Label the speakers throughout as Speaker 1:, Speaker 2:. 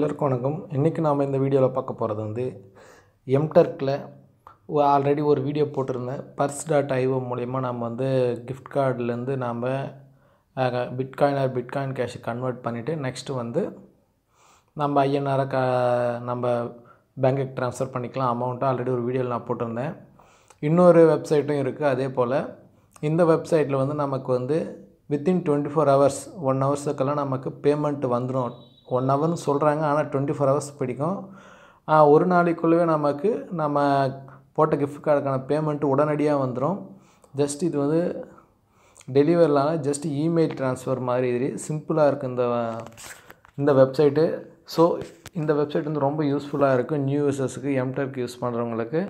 Speaker 1: எல்லோருக்கும் வணக்கம். இன்றைக்கி நாம் இந்த வீடியோவில் பார்க்க போகிறது வந்து எம்டர்க்கில் ஆல்ரெடி ஒரு வீடியோ போட்டிருந்தேன். purse.io மூலயமா நம்ம வந்து கிஃப்ட் கார்டுலேருந்து நாம் பிட்காயின் கேஷ் கன்வெர்ட் பண்ணிவிட்டு நெக்ஸ்ட்டு வந்து நம்ம INR நம்ம பேங்க்குக்கு ட்ரான்ஸ்ஃபர் பண்ணிக்கலாம் அமௌண்ட்டை. ஆல்ரெடி ஒரு வீடியோவில் நான் போட்டிருந்தேன். இன்னொரு வெப்சைட்டும் இருக்குது. அதே போல் இந்த வெப்சைட்டில் வந்து நமக்கு வந்து வித்தின் 24 hours 1 ஹவர்ஸுக்கெல்லாம் நமக்கு பேமெண்ட் வந்துடும். 1 ஹவர்னு சொல்கிறாங்க, ஆனால் 24 hours பிடிக்கும். ஒரு நாளைக்குள்ளவே நமக்கு நம்ம போட்ட கிஃப்ட் கார்டுக்கான பேமெண்ட்டு உடனடியாக வந்துடும். ஜஸ்ட் இது வந்து டெலிவரிலான ஜஸ்ட் இமெயில் ட்ரான்ஸ்ஃபர் மாதிரி சிம்பிளாக இருக்குது இந்த வெப்சைட்டு. ஸோ இந்த வெப்சைட் வந்து ரொம்ப யூஸ்ஃபுல்லாக இருக்குது நியூ யூசர்ஸுக்கு, எம்டர்க் யூஸ் பண்ணுறவங்களுக்கு.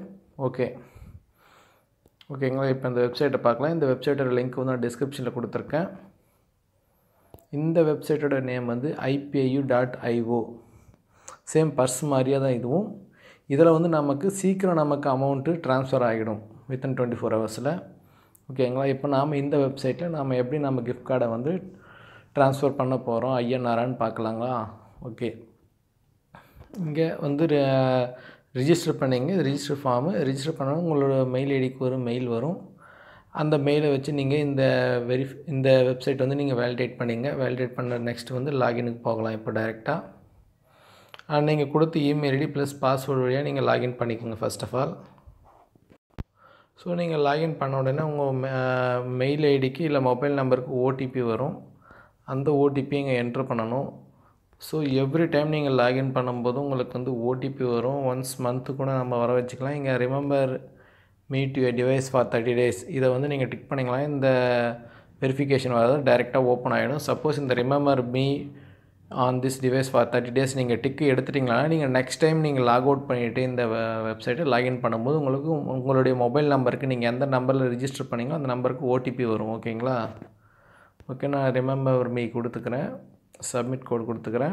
Speaker 1: ஓகேங்களா, இப்போ இந்த வெப்சைட்டை பார்க்கலாம். இந்த வெப்சைட்டோட லிங்க் வந்து நான் டிஸ்கிரிப்ஷனில் கொடுத்துருக்கேன். இந்த வெப்சைட்டோட நேம் வந்து Ipayyou.io. சேம் பர்ஸ் மாதிரியே தான் இதுவும். இதில் வந்து நமக்கு சீக்கிரம் நமக்கு அமௌண்ட்டு ட்ரான்ஸ்ஃபர் ஆகிடும் வித்தின் 24 ஹவர்ஸில். ஓகேங்களா, இப்போ நாம் இந்த வெப்சைட்டில் நாம் எப்படி நம்ம கிஃப்ட் கார்டை வந்து ட்ரான்ஸ்ஃபர் பண்ண போகிறோம் INRன்னு பார்க்கலாங்களா. ஓகே, இங்கே வந்து ரிஜிஸ்டர் பண்ணிங்க. ரிஜிஸ்டர் ஃபார்மு ரிஜிஸ்டர் பண்ணால் உங்களோட மெயில் ஐடிக்கு ஒரு மெயில் வரும். அந்த மெயிலை வச்சு நீங்கள் இந்த வெப்சைட் வந்து நீங்கள் வேலிடேட் பண்ணிங்க. வேலிடேட் பண்ண நெக்ஸ்ட் வந்து லாகினுக்கு போகலாம். இப்போ டைரெக்டாக நீங்கள் கொடுத்த இமெயில் ஐடி ப்ளஸ் பாஸ்வேர்டு வழியாக நீங்கள் லாகின் பண்ணிக்கோங்க ஃபர்ஸ்ட் ஆஃப் ஆல். ஸோ நீங்கள் லாகின் பண்ண உடனே உங்கள் மெயில் ஐடிக்கு இல்லை மொபைல் நம்பருக்கு ஓடிபி வரும். அந்த ஓடிபி இங்கே என்ட்ரு பண்ணணும். ஸோ எவ்ரி டைம் நீங்கள் லாகின் பண்ணும்போது உங்களுக்கு வந்து ஓடிபி வரும். ஒன்ஸ் மந்த்து கூட நம்ம வர வச்சுக்கலாம். இங்கே remember me to your device for 30 days இதை வந்து நீங்கள் டிக் பண்ணிக்கலாம். இந்த வெரிஃபிகேஷன் வராது, டைரெக்டாக ஓப்பன் ஆகிடும். சப்போஸ் இந்த remember me on this device for 30 days நீங்கள் டிக்கு எடுத்துட்டிங்களா, நீங்கள் நெக்ஸ்ட் டைம் நீங்கள் லாக் அவுட் பண்ணிவிட்டு இந்த வெப்சைட்டை லாகின் பண்ணும்போது உங்களுக்கு உங்களுடைய மொபைல் நம்பருக்கு நீங்கள் எந்த நம்பரில் ரிஜிஸ்டர் பண்ணிங்களோ அந்த நம்பருக்கு ஓடிபி வரும். ஓகேங்களா, ஓகே, நான் ரிமெம்பர் மீ கொடுத்துக்கிறேன், சப்மிட் கோட் கொடுத்துக்கிறேன்.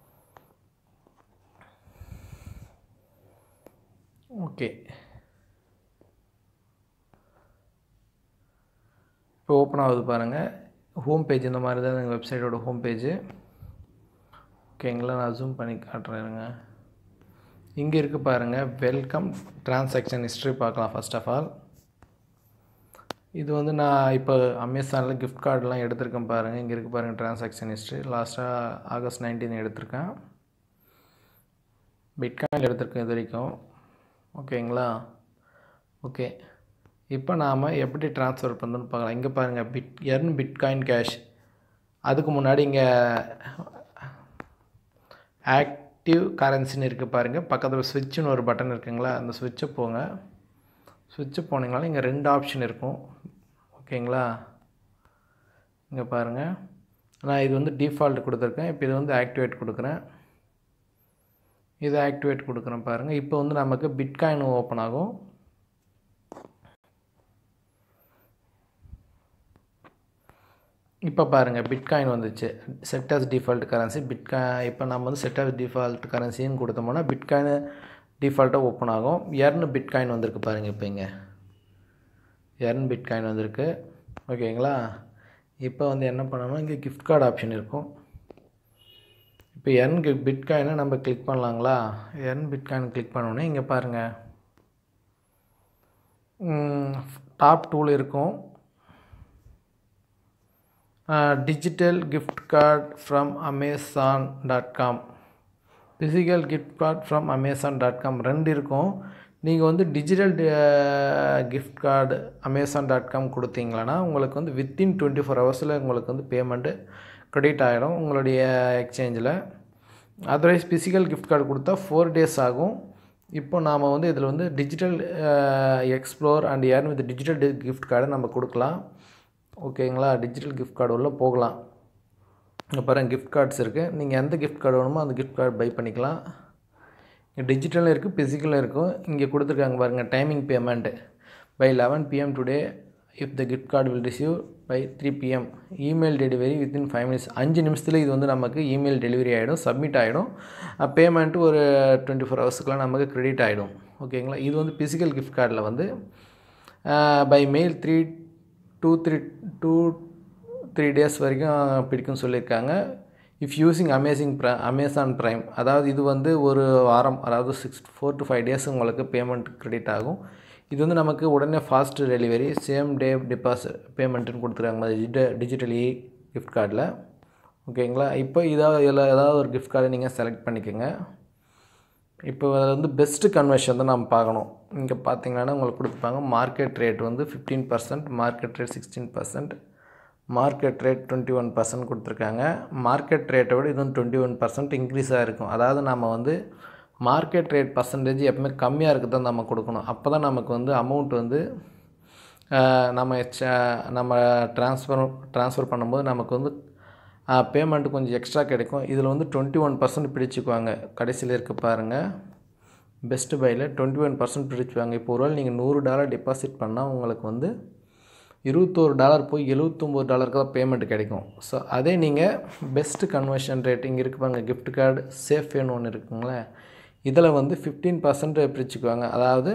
Speaker 1: ஓகே, இப்போ ஓப்பன் ஆகுது பாருங்கள். ஹோம் பேஜ் இந்த மாதிரி தான் எங்கள் வெப்சைட்டோட ஹோம் பேஜு. ஓகேங்களா, நான் ஜூம் பண்ணி காட்டுறேங்க. இங்கே இருக்குது பாருங்கள், வெல்கம் ட்ரான்சாக்ஷன் ஹிஸ்ட்ரி பார்க்கலாம். ஃபர்ஸ்ட் ஆஃப் ஆல் இது வந்து நான் இப்போ அமேசானில் கிஃப்ட் கார்டெலாம் எடுத்திருக்கேன் பாருங்கள். இங்கே இருக்குது பாருங்கள் ட்ரான்சாக்ஷன் ஹிஸ்ட்ரி. லாஸ்ட்டாக August 19 எடுத்திருக்கேன். பிட்காயின் எடுத்திருக்கேன் இது வரைக்கும். ஓகேங்களா, ஓகே, இப்போ நாம் எப்படி ட்ரான்ஸ்ஃபர் பண்ணணும்னு பார்க்கலாம். இங்கே பாருங்கள் எர்ன் பிட்காயின் கேஷ். அதுக்கு முன்னாடி இங்கே ஆக்டிவ் கரன்சின்னு இருக்குது பாருங்கள். பக்கத்தில் ஸ்விட்சுன்னு ஒரு பட்டன் இருக்குங்களா, அந்த ஸ்விட்சை போங்க. ஸ்விட்சு போனீங்கனாலும் இங்கே 2 ஆப்ஷன் இருக்கும். ஓகேங்களா, இங்கே பாருங்கள், நான் இது வந்து டிஃபால்ட் கொடுத்துருக்கேன். இப்போ இது வந்து ஆக்டிவேட் கொடுக்குறேன். இது ஆக்டிவேட் கொடுக்குறேன் பாருங்கள். இப்போ வந்து நமக்கு பிட்காயின் ஓப்பன் ஆகும். இப்போ பாருங்கள் பிட்காயின் வந்துச்சு. செட் ஆஸ் டிஃபால்ட் கரன்சி இப்போ நம்ம வந்து செட் ஆஸ் டிஃபால்ட் கரன்சின்னு கொடுத்தோம்னா பிட்காயின் டிஃபால்ட்டாக ஓப்பன் ஆகும். எர்ன் பிட்காயின் வந்திருக்கு பாருங்கள். இப்போ இங்கே எர்ன் பிட்காயின் வந்திருக்கு. ஓகேங்களா, இப்போ வந்து என்ன பண்ணணும், இங்கே கிஃப்ட் கார்டு ஆப்ஷன் இருக்கும். இப்போ எர்ன் பிட்காயினை நம்ம கிளிக் பண்ணலாங்களா. எர்ன் பிட்காயின் கிளிக் பண்ணோன்னே இங்கே பாருங்கள் டாப் 2ல் இருக்கும் digital gift card from Amazon.com, physical gift card from Amazon.com 2 இருக்கும். நீங்கள் வந்து டிஜிட்டல் கிஃப்ட் கார்டு Amazon.com கொடுத்தீங்களான்னா உங்களுக்கு வந்து வித்தின் 24 ஹவர்ஸில் உங்களுக்கு வந்து பேமெண்ட்டு க்ரெடிட் ஆகிடும் உங்களுடைய எக்ஸ்சேஞ்சில். அதர்வைஸ் ஃபிசிக்கல் கிஃப்ட் கார்டு கொடுத்தா 4 days ஆகும். இப்போ நாம் வந்து இதில் வந்து digital explore and earn with digital gift கார்டை நம்ம கொடுக்கலாம். ஓகேங்களா, டிஜிட்டல் கிஃப்ட் கார்டு உள்ள போகலாம். இங்கே பாருங்கள் கிஃப்ட் கார்ட்ஸ் இருக்குது. நீங்கள் எந்த கிஃப்ட் கார்டு வேணுமோ அந்த கிஃப்ட் கார்டு பை பண்ணிக்கலாம். இங்கே டிஜிட்டலும் இருக்குது, ஃபிசிக்கலும் இருக்கும். இங்கே கொடுத்துருக்காங்க பாருங்கள் timing payment by 11 PM today if the gift card will receive by 3 PM, email delivery within 5 minutes. 5 நிமிஷத்தில் இது வந்து நமக்கு இமெயில் டெலிவரி ஆகிடும், சப்மிட் ஆகிடும். பேமெண்ட்டு ஒரு 24 ஹவர்ஸுக்குலாம் நமக்கு க்ரெடிட் ஆகிடும். ஓகேங்களா, இது வந்து ஃபிசிக்கல் கிஃப்ட் கார்டில் வந்து பை மெயில் 2-3 days வரைக்கும் பிடிக்கும்னு சொல்லியிருக்காங்க. இஃப் யூஸிங் அமேசான் ப்ரைம், அதாவது இது வந்து ஒரு வாரம், அதாவது 4 to 5 டேஸ் உங்களுக்கு பேமெண்ட் கிரெடிட் ஆகும். இது வந்து நமக்கு உடனே fast delivery, same day deposit பேமெண்ட்டுன்னு கொடுத்துருக்காங்க டிஜிட்டலி கிஃப்ட் கார்டில். ஓகேங்களா? இப்போ இதில் ஏதாவது ஒரு கிஃப்ட் கார்டை நீங்கள் செலக்ட் பண்ணிக்கோங்க. இப்போ அதில் வந்து பெஸ்ட்டு கன்வர்ஷன் தான் நம்ம பார்க்கணும். இங்கே பார்த்தீங்கன்னா உங்களுக்கு கொடுத்துருப்பாங்க மார்க்கெட் ரேட் வந்து 15%, மார்க்கெட் ரேட் 16%, மார்க்கெட் ரேட் 21% கொடுத்துருக்காங்க. மார்க்கெட் ரேட்டை விட இது வந்து 21% இன்க்ரீஸாக இருக்கும். அதாவது நம்ம வந்து மார்க்கெட் ரேட் பர்சன்டேஜ் எப்பவுமே கம்மியாக இருக்குது தான் நம்ம கொடுக்கணும். அப்போ தான் நமக்கு வந்து அமௌண்ட் வந்து நம்ம ட்ரான்ஸ்ஃபர் பண்ணும்போது நமக்கு வந்து பேமெண்ட்டு கொஞ்சம் எக்ஸ்ட்ரா கிடைக்கும். இதில் வந்து 21% பிடிச்சிக்குவாங்க. கடைசியில் இருக்க பாருங்கள், பெஸ்ட்டு பையில் 21% பிடிச்சுவாங்க. இப்போ ஒருவேளை நீங்கள் $100 டெபாசிட் பண்ணால் உங்களுக்கு வந்து $21 போய் $79 தான் பேமெண்ட் கிடைக்கும். ஸோ அதே நீங்கள் பெஸ்ட்டு கன்வர்ஷன் ரேட் இங்கே இருக்கு பாருங்கள், கிஃப்ட் கார்டு சேஃப்னு ஒன்று இருக்குங்களே, இதில் வந்து 15% பிரிச்சுக்குவாங்க. அதாவது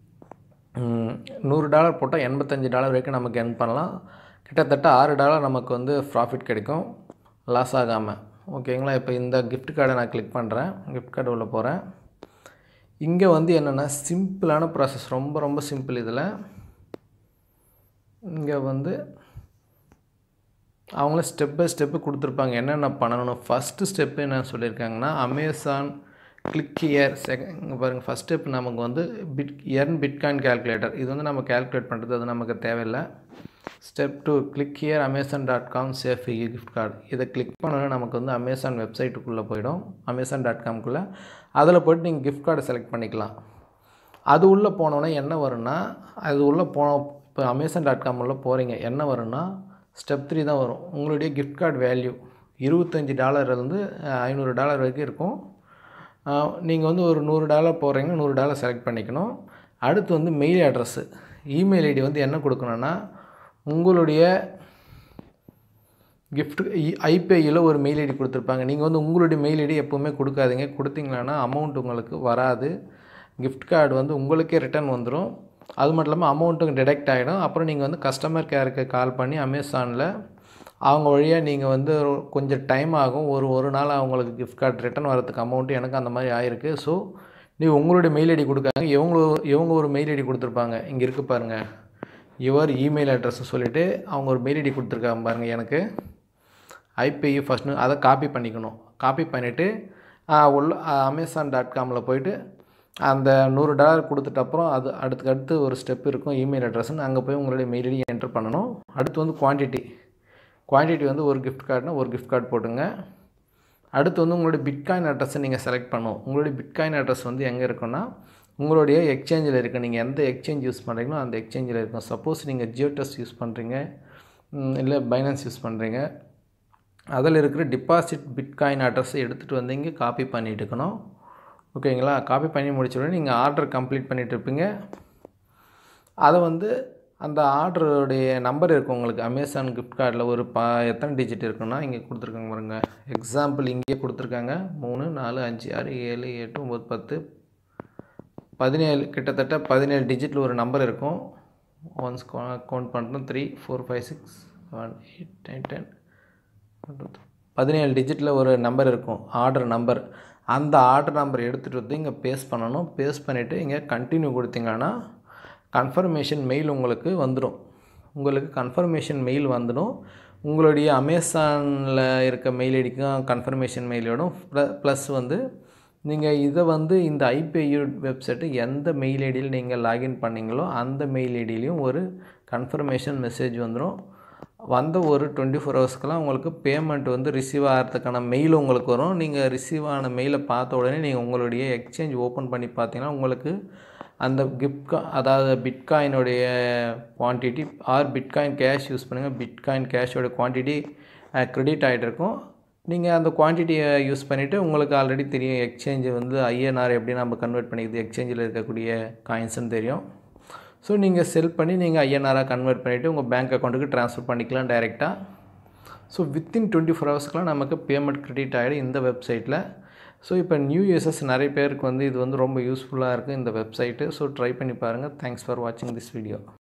Speaker 1: $100 போட்டால் $85 வரைக்கும் நமக்கு earn பண்ணலாம். கிட்டத்தட்ட $6 நமக்கு வந்து ப்ராஃபிட் கிடைக்கும் லாஸ் ஆகாமல். ஓகேங்களா? இப்போ இந்த கிஃப்ட் கார்டை நான் கிளிக் பண்ணுறேன். கிஃப்ட் கார்டு உள்ள போகிறேன். இங்கே வந்து என்னென்னா சிம்பிளான ப்ராசஸ், ரொம்ப ரொம்ப சிம்பிள். இதில் இங்கே வந்து அவங்கள ஸ்டெப் பை ஸ்டெப்பு கொடுத்துருப்பாங்க என்னென்ன பண்ணணும். ஃபஸ்ட்டு ஸ்டெப்பு என்ன சொல்லியிருக்காங்கன்னா, அமேசான் கிளிக் ஹியர். இங்கே பாருங்கள், ஃபஸ்ட் ஸ்டெப் நமக்கு வந்து பிட்காயின் கேல்குலேட்டர். இது வந்து நம்ம கேல்குலேட் பண்ணுறது அது நமக்கு தேவையில்லை. Step 2 click here amazon.com safe gift card. இதை கிளிக் பண்ணோன்னா நமக்கு வந்து அமேசான் வெப்சைட்டுக்குள்ளே போயிடும், amazon.comக்குள்ளே. அதில் போய்ட்டு நீங்கள் கிஃப்ட் கார்டை செலக்ட் பண்ணிக்கலாம். அது உள்ளே போனோன்னே என்ன வரும்னா, அது உள்ளே இப்போ amazon.com உள்ளே போகிறீங்க, என்ன வரும்னா ஸ்டெப் 3 தான் வரும். உங்களுடைய கிஃப்ட் கார்டு வேல்யூ $25 $500 வரைக்கும் இருக்கும். நீங்கள் வந்து ஒரு $100 போடுறீங்கன்னா $100 செலக்ட் பண்ணிக்கணும். அடுத்து வந்து மெயில் அட்ரஸ்ஸு, இமெயில் ஐடி வந்து என்ன கொடுக்கணுன்னா, உங்களுடைய கிஃப்ட் ஐபேயில் ஒரு மெயில் ஐடி கொடுத்துருப்பாங்க. நீங்கள் வந்து உங்களுடைய மெயில் ஐடி எப்போவுமே கொடுக்காதீங்க. கொடுத்தீங்கன்னா அமௌண்ட் உங்களுக்கு வராது. கிஃப்ட் கார்டு வந்து உங்களுக்கே ரிட்டர்ன் வந்துடும். அது மட்டும் இல்லாமல் அமௌண்ட்டும் டிடெக்ட் ஆகிடும். அப்புறம் நீங்கள் வந்து கஸ்டமர் கேருக்கு கால் பண்ணி அமேசானில் அவங்க வழியாக நீங்கள் வந்து கொஞ்சம் டைம் ஆகும். ஒரு நாள் அவங்களுக்கு கிஃப்ட் கார்டு ரிட்டர்ன் வரதுக்கு அமௌண்ட்டு எனக்கு அந்த மாதிரி ஆகிருக்கு. ஸோ நீங்கள் உங்களுடைய மெயில் ஐடி கொடுக்காங்க. இவங்க ஒரு மெயில் ஐடி கொடுத்துருப்பாங்க. இங்கே இருக்குது பாருங்கள், யுவர் இமெயில் அட்ரஸ்ஸு சொல்லிவிட்டு அவங்க ஒரு மெயில் ஐடி கொடுத்துருக்காங்க பாருங்கள். எனக்கு ஐபேயு ஃபஸ்ட்டு அதை காப்பி பண்ணிக்கணும். காப்பி பண்ணிவிட்டு உள்ள amazon.comமில் போய்ட்டு அந்த $100 கொடுத்துட்டு அப்புறம் அது அடுத்து ஒரு ஸ்டெப் இருக்கும், இமெயில் அட்ரஸ்ன்னு. அங்கே போய் உங்களுடைய மெயில் ஐடி என்டர் பண்ணணும். அடுத்து வந்து குவான்டிட்டி வந்து ஒரு கிஃப்ட் கார்டுனா ஒரு கிஃப்ட் கார்டு போட்டுங்க. அடுத்து வந்து உங்களுடைய பிட்காயின் அட்ரஸை நீங்கள் செலக்ட் பண்ணணும். உங்களுடைய பிட்காயின் அட்ரஸ் வந்து எங்கே இருக்குன்னா, உங்களுடைய எக்ஸ்சேஞ்சில் இருக்குது. நீங்கள் எந்த எக்ஸ்சேஞ்ச் யூஸ் பண்ணுறீங்களோ அந்த எக்ஸ்சேஞ்சில் இருக்கும். சப்போஸ் நீங்கள் ஜியோடெஸ்ட் யூஸ் பண்ணுறீங்க, இல்லை பைனான்ஸ் யூஸ் பண்ணுறீங்க, அதில் இருக்கிற டிபாசிட் பிட்காயின் அட்ரஸை எடுத்துகிட்டு வந்து இங்கே காப்பி பண்ணிட்டு இருக்கணும். ஓகேங்களா? காப்பி பண்ணி முடிச்ச உடனே நீங்கள் ஆர்டர் கம்ப்ளீட் பண்ணிகிட்டு இருப்பீங்க. அதை வந்து அந்த ஆர்டருடைய நம்பர் இருக்கும் உங்களுக்கு அமேசான் கிஃப்ட் கார்டில். ஒரு எத்தனை டிஜிட் இருக்குன்னா இங்கே கொடுத்துருக்காங்க பாருங்க. எக்ஸாம்பிள் இங்கே கொடுத்துருக்காங்க 3 4 5 6 7 8 9 10 17, கிட்டத்தட்ட 17 டிஜிட்டில் ஒரு நம்பர் இருக்கும். ஒன்ஸ் கவுண்ட் பண்ணுறோம் 3 4 5 6 7 8 9 10 17 டிஜிட்டில் ஒரு நம்பர் இருக்கும், ஆர்டர் நம்பர். அந்த ஆர்டர் நம்பர் எடுத்துகிட்டு வந்து இங்கே பேஸ்ட் பண்ணணும். பேஸ்ட் பண்ணிவிட்டு இங்கே கண்டினியூ கொடுத்தீங்கன்னா கன்ஃபர்மேஷன் மெயில் உங்களுக்கு வந்துடும். உங்களுடைய அமேசானில் இருக்க மெயில் ஐடிக்கும் கன்ஃபர்மேஷன் மெயில் வரும். ப்ளஸ் வந்து நீங்கள் இதை வந்து இந்த ஐபேயு வெப்சைட்டு எந்த மெயில் ஐடியில் நீங்கள் லாகின் பண்ணிங்களோ அந்த மெயில் ஐடியிலையும் ஒரு கன்ஃபர்மேஷன் மெசேஜ் வந்துடும். வந்த ஒரு 24 ஹவர்ஸ்க்கெலாம் உங்களுக்கு பேமெண்ட் வந்து ரிசீவ் ஆகிறதுக்கான மெயில் உங்களுக்கு வரும். நீங்கள் ரிசீவ் ஆன மெயிலை பார்த்த உடனே நீங்கள் உங்களுடைய எக்ஸ்சேஞ்ச் ஓப்பன் பண்ணி பார்த்தீங்கன்னா உங்களுக்கு அந்த அதாவது பிட்காயினுடைய quantity or bitcoin cash use பண்ணுங்கள், பிட்காயின் கேஷோட குவான்டிட்டி க்ரெடிட் ஆகிட்டு இருக்கும். நீங்கள் அந்த குவான்டிட்டியை யூஸ் பண்ணிவிட்டு உங்களுக்கு ஆல்ரெடி தெரியும் எக்ஸ்சேஞ்சு வந்து INR எப்படி நம்ம கன்வெர்ட் பண்ணிக்கிறது, எக்ஸ்சேஞ்சில் இருக்கக்கூடிய காயின்ஸ்னு தெரியும். ஸோ நீங்கள் செல் பண்ணி நீங்கள் INR கன்வெர்ட் பண்ணிவிட்டு உங்கள் பேங்க் அக்கௌண்ட்டுக்கு ட்ரான்ஸ்ஃபர் பண்ணிக்கலாம் டைரெக்டாக. ஸோ வித்தின் 24 ஹவர்ஸ்க்குலாம் நமக்கு பேமெண்ட் க்ரெடிட் ஆகிடும் இந்த வெப்சைட்டில். ஸோ இப்போ நியூ யூசர்ஸ் நிறைய பேருக்கு வந்து இது வந்து ரொம்ப யூஸ்ஃபுல்லாக இருக்குது இந்த வெப்சைட்டு. ஸோ ட்ரை பண்ணி பாருங்கள். தேங்க்ஸ் ஃபார் வாட்சிங் திஸ் வீடியோ.